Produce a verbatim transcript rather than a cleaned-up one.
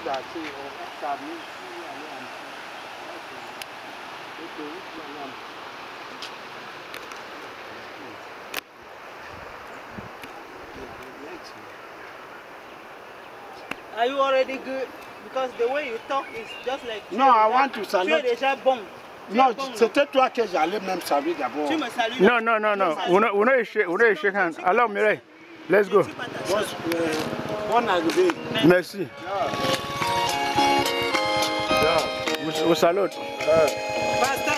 Are you already good? Because the way you talk is just like... Non, I want to salute. Tu es déjà bon. Non, c'était toi que j'allais même saluer d'abord. Tu me salues. Non, non, non, non. On a, on a échec, on a échec. Alors, Mireille, let's go. Bonne arrivée. Merci. Vous salute. Pasteur.